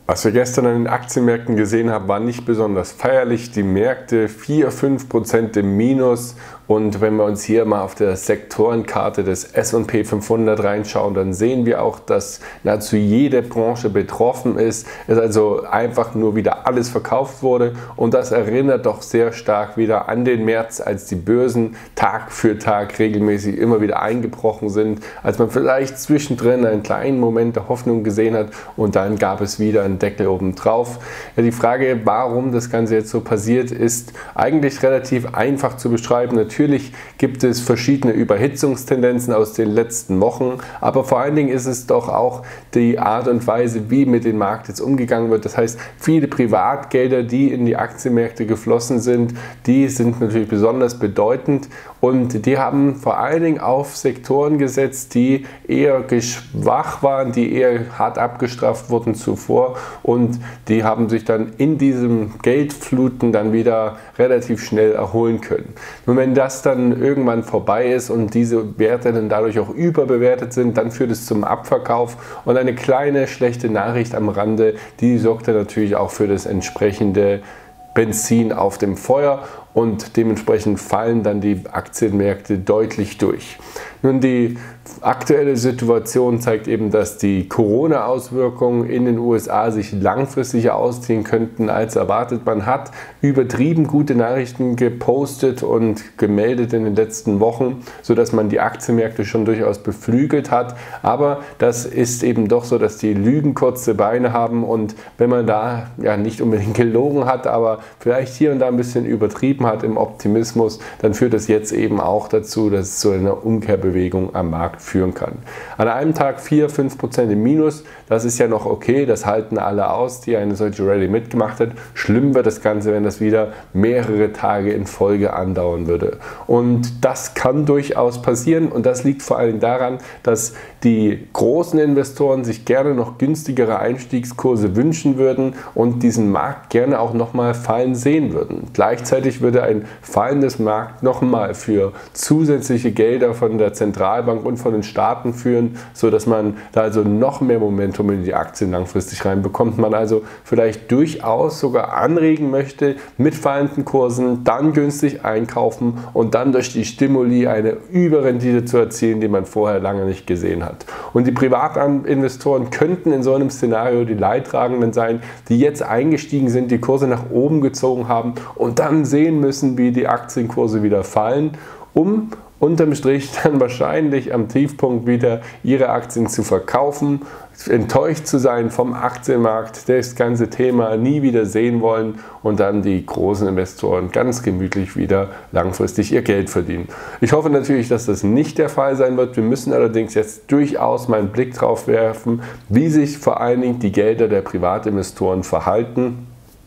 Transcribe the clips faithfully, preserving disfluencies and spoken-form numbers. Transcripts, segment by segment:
Was wir gestern an den Aktienmärkten gesehen haben, war nicht besonders feierlich. Die Märkte vier bis fünf Prozent im Minus. Und wenn wir uns hier mal auf der Sektorenkarte des S und P fünfhundert reinschauen, dann sehen wir auch, dass nahezu jede Branche betroffen ist. Es also einfach nur wieder alles verkauft wurde. Und das erinnert doch sehr stark wieder an den März, als die Börsen Tag für Tag regelmäßig immer wieder eingebrochen sind. Als man vielleicht zwischendrin einen kleinen Moment der Hoffnung gesehen hat und dann gab es wieder einen Deckel oben drauf. Ja, die Frage, warum das Ganze jetzt so passiert, ist eigentlich relativ einfach zu beschreiben. Natürlich gibt es verschiedene Überhitzungstendenzen aus den letzten Wochen, aber vor allen Dingen ist es doch auch die Art und Weise, wie mit dem Markt jetzt umgegangen wird. Das heißt, viele Privatgelder, die in die Aktienmärkte geflossen sind, die sind natürlich besonders bedeutend und die haben vor allen Dingen auf Sektoren gesetzt, die eher schwach waren, die eher hart abgestraft wurden zuvor und die haben sich dann in diesem Geldfluten dann wieder relativ schnell erholen können. Nun, wenn das dann irgendwann vorbei ist und diese Werte dann dadurch auch überbewertet sind, dann führt es zum Abverkauf und eine kleine schlechte Nachricht am Rande, die sorgt dann natürlich auch für das entsprechende Benzin auf dem Feuer und dementsprechend fallen dann die Aktienmärkte deutlich durch. Nun, die aktuelle Situation zeigt eben, dass die Corona-Auswirkungen in den U S A sich langfristiger ausziehen könnten als erwartet. Man hat übertrieben gute Nachrichten gepostet und gemeldet in den letzten Wochen, sodass man die Aktienmärkte schon durchaus beflügelt hat. Aber das ist eben doch so, dass die Lügen kurze Beine haben und wenn man da ja nicht unbedingt gelogen hat, aber vielleicht hier und da ein bisschen übertrieben hat im Optimismus, dann führt das jetzt eben auch dazu, dass es zu einer Umkehrbewegung am Markt führen kann. An einem Tag vier bis fünf Prozent im Minus, das ist ja noch okay, das halten alle aus, die eine solche Rallye mitgemacht hat. Schlimm wird das Ganze, wenn das wieder mehrere Tage in Folge andauern würde. Und das kann durchaus passieren und das liegt vor allem daran, dass die großen Investoren sich gerne noch günstigere Einstiegskurse wünschen würden und diesen Markt gerne auch nochmal fallen sehen würden. Gleichzeitig würde ein fallendes Markt nochmal für zusätzliche Gelder von der Zentralbank und von den Staaten führen, sodass man da also noch mehr Momentum in die Aktien langfristig reinbekommt. Man also vielleicht durchaus sogar anregen möchte, mit fallenden Kursen dann günstig einkaufen und dann durch die Stimuli eine Überrendite zu erzielen, die man vorher lange nicht gesehen hat. Und die Privatinvestoren könnten in so einem Szenario die Leidtragenden sein, die jetzt eingestiegen sind, die Kurse nach oben gezogen haben und dann sehen müssen, wie die Aktienkurse wieder fallen, um unterm Strich dann wahrscheinlich am Tiefpunkt wieder ihre Aktien zu verkaufen, enttäuscht zu sein vom Aktienmarkt, das ganze Thema nie wieder sehen wollen und dann die großen Investoren ganz gemütlich wieder langfristig ihr Geld verdienen. Ich hoffe natürlich, dass das nicht der Fall sein wird. Wir müssen allerdings jetzt durchaus mal einen Blick drauf werfen, wie sich vor allen Dingen die Gelder der Privatinvestoren verhalten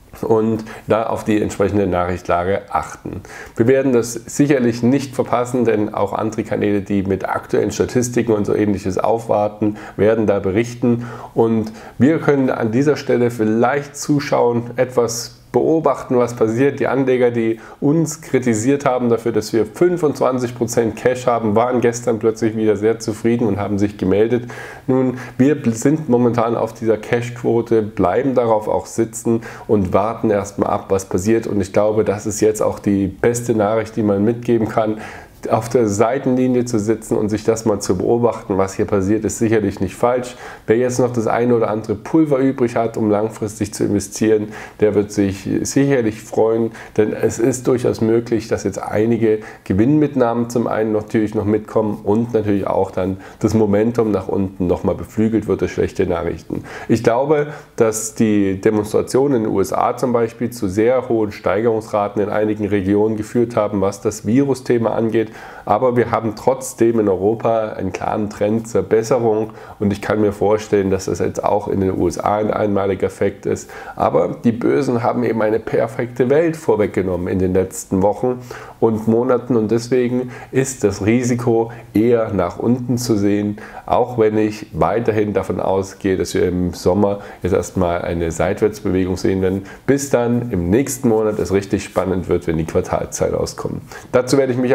und da auf die entsprechende Nachrichtlage achten. Wir werden das sicherlich nicht verpassen, denn auch andere Kanäle, die mit aktuellen Statistiken und so ähnliches aufwarten, werden da berichten und wir können an dieser Stelle vielleicht zuschauen, etwas beobachten, was passiert. Die Anleger, die uns kritisiert haben dafür, dass wir fünfundzwanzig Prozent Cash haben, waren gestern plötzlich wieder sehr zufrieden und haben sich gemeldet. Nun, wir sind momentan auf dieser Cash-Quote, bleiben darauf auch sitzen und warten erstmal ab, was passiert. Und ich glaube, das ist jetzt auch die beste Nachricht, die man mitgeben kann. Auf der Seitenlinie zu sitzen und sich das mal zu beobachten, was hier passiert, ist sicherlich nicht falsch. Wer jetzt noch das eine oder andere Pulver übrig hat, um langfristig zu investieren, der wird sich sicherlich freuen, denn es ist durchaus möglich, dass jetzt einige Gewinnmitnahmen zum einen natürlich noch mitkommen und natürlich auch dann das Momentum nach unten nochmal beflügelt wird durch schlechte Nachrichten. Ich glaube, dass die Demonstrationen in den U S A zum Beispiel zu sehr hohen Steigerungsraten in einigen Regionen geführt haben, was das Virusthema angeht. Aber wir haben trotzdem in Europa einen klaren Trend zur Besserung und ich kann mir vorstellen, dass das jetzt auch in den U S A ein einmaliger Effekt ist. Aber die Börsen haben eben eine perfekte Welt vorweggenommen in den letzten Wochen und Monaten und deswegen ist das Risiko eher nach unten zu sehen, auch wenn ich weiterhin davon ausgehe, dass wir im Sommer jetzt erstmal eine Seitwärtsbewegung sehen werden, bis dann im nächsten Monat es richtig spannend wird, wenn die Quartalszahlen rauskommen. Dazu werde ich mich aber dann noch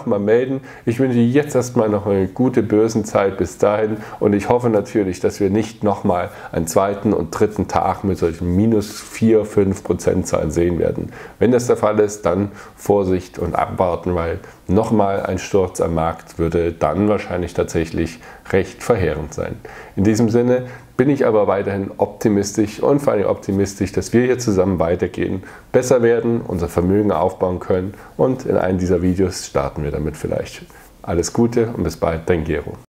nochmal melden. Ich wünsche jetzt erstmal noch eine gute Börsenzeit bis dahin und ich hoffe natürlich, dass wir nicht nochmal einen zweiten und dritten Tag mit solchen minus vier, fünf Prozent Zahlen sehen werden. Wenn das der Fall ist, dann Vorsicht und abwarten, weil nochmal ein Sturz am Markt würde dann wahrscheinlich tatsächlich recht verheerend sein. In diesem Sinne bin ich aber weiterhin optimistisch und vor allem optimistisch, dass wir hier zusammen weitergehen, besser werden, unser Vermögen aufbauen können und in einem dieser Videos starten wir damit vielleicht. Alles Gute und bis bald, dein Gero.